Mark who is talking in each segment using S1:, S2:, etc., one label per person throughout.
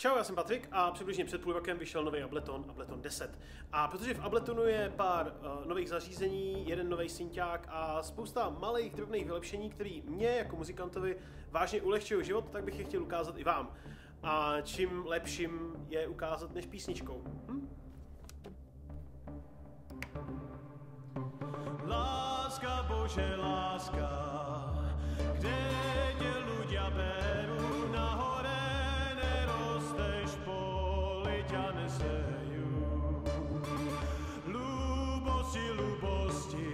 S1: Čau, já jsem Patrik a přibližně před půl rokem vyšel nový Ableton, Ableton 10. A protože v Abletonu je pár nových zařízení, jeden nový synťák a spousta malých drobných vylepšení, které mě jako muzikantovi vážně ulehčují život, tak bych je chtěl ukázat i vám. A čím lepším je ukázat než písničkou.
S2: Láska, Bože, láska, kde tě ľudia berú, nahore nerosteš, poli ťa nesejú. Ľúbosti, ľúbosti,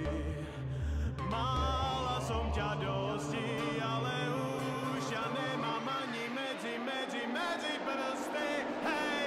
S2: mála som ťa dosti, ale už ťa nemám ani medzi prsty, hej!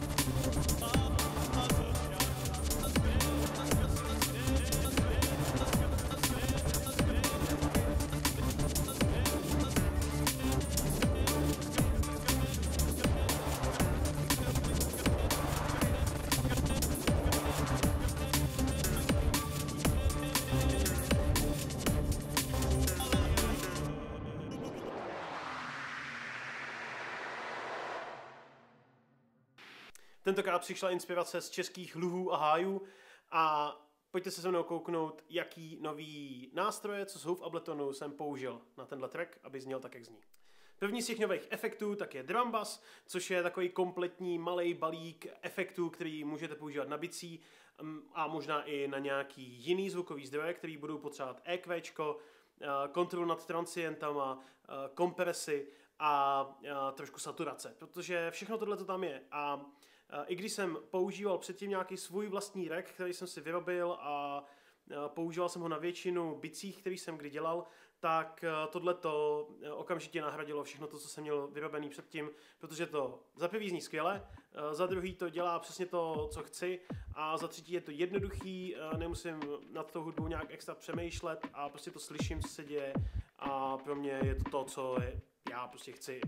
S1: Tentokrát přišla inspirace z českých luhů a hájů a pojďte se mnou kouknout, jaký nový nástroje, co jsou v Abletonu, jsem použil na tenhle track, aby zněl tak, jak zní. První z těch nových efektů tak je drum bass, což je takový kompletní malý balík efektů, který můžete používat na bicí a možná i na nějaký jiný zvukový zdroje, který budou potřebovat EQčko, kontrolu nad transientama, kompresy a trošku saturace, protože všechno tohle to tam je. A i když jsem používal předtím nějaký svůj vlastní rack, který jsem si vyrobil a používal jsem ho na většinu bicích, který jsem kdy dělal, tak tohleto okamžitě nahradilo všechno to, co jsem měl vyrobený předtím, protože to za prvý zní skvěle, za druhý to dělá přesně to, co chci a za třetí je to jednoduchý, nemusím nad tou hudbou nějak extra přemýšlet a prostě to slyším, co se děje a pro mě je to to, co já prostě chci.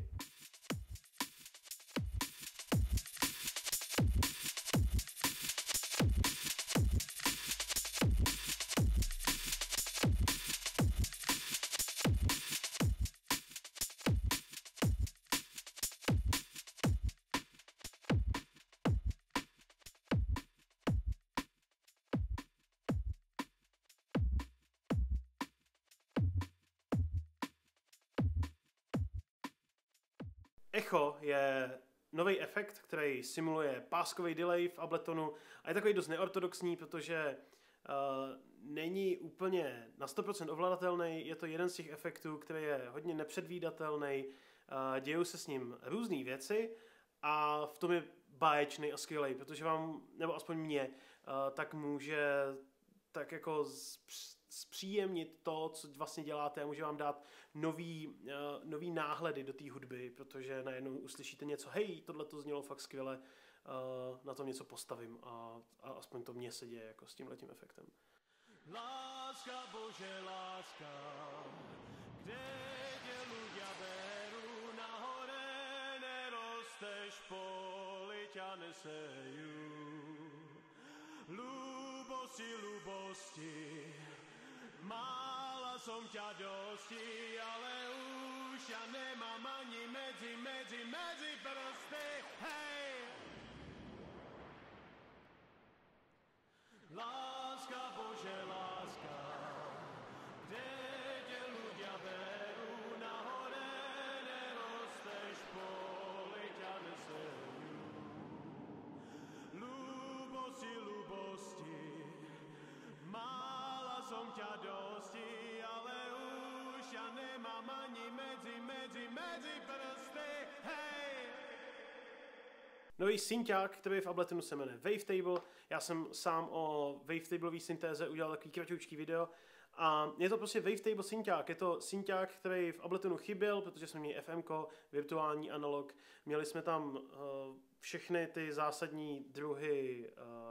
S1: Echo je nový efekt, který simuluje páskový delay v Abletonu a je takový dost neortodoxní, protože není úplně na 100% ovladatelný, je to jeden z těch efektů, který je hodně nepředvídatelný, dějou se s ním různé věci a v tom je báječný a skvělej, protože vám, nebo aspoň mě, tak může tak jako zpříjemnit to, co vlastně děláte a může vám dát nový náhledy do té hudby, protože najednou uslyšíte něco, hej, tohle to znělo fakt skvěle, na tom něco postavím a aspoň to mně se děje jako s tímhletím efektem.
S2: Láska, Bože, láska, kde tě ľudia berú, nahore nerosteš, poli ťa nesejú. Ľúbosti, ľúbosti, mála som ťa dosti, ale už ťa nemám ani medzi prsty, hej! Láska, Bože, láska, kde tě ľudia berú, nahore nerosteš, poli ťa nesejú. Ľúbosti, ľúbosti, mála som ťa dosti, ale už ťa nemám ani medzi prsty, hej!
S1: Nový synťák, který je v Abletonu, se jmenuje Wavetable. Já jsem sám o Wavetableové syntéze udělal takový kratoučký video. A je to prostě Wavetable synťák. Je to synťák, který v Abletonu chyběl, protože jsme měli FMko, virtuální analog. Měli jsme tam všechny ty zásadní druhy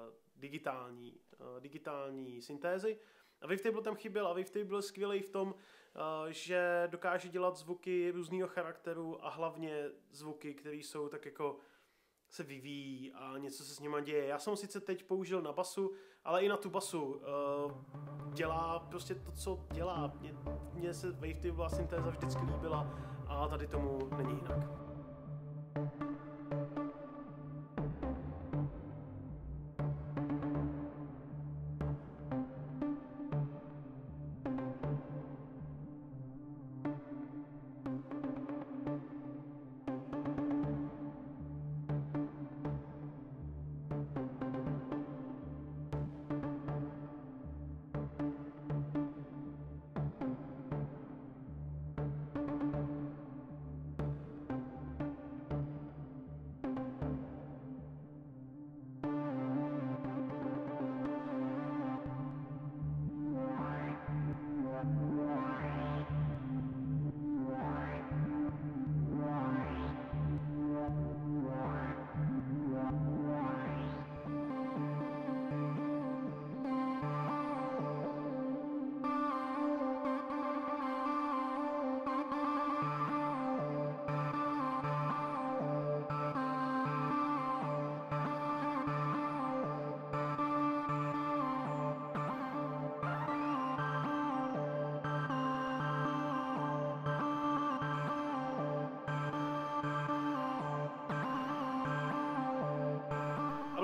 S1: digitální syntézy. A Wavetable tam chyběl a Wavetable je skvělý v tom, že dokáže dělat zvuky různého charakteru a hlavně zvuky, které jsou tak jako se vyvíjí a něco se s nima děje. Já jsem ho sice teď použil na basu, ale i na tu basu dělá prostě to, co dělá. Mně se Wavetable syntéza vždycky líbila a tady tomu není jinak.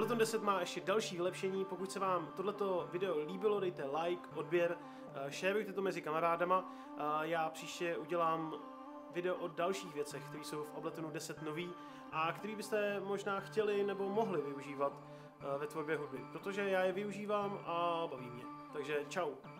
S1: Ableton 10 má ještě další vylepšení, pokud se vám tohleto video líbilo, dejte like, odběr, shareujte to mezi kamarádama. Já příště udělám video o dalších věcech, které jsou v Abletonu 10 nový a který byste možná chtěli nebo mohli využívat ve tvorbě hudby, protože já je využívám a baví mě. Takže čau.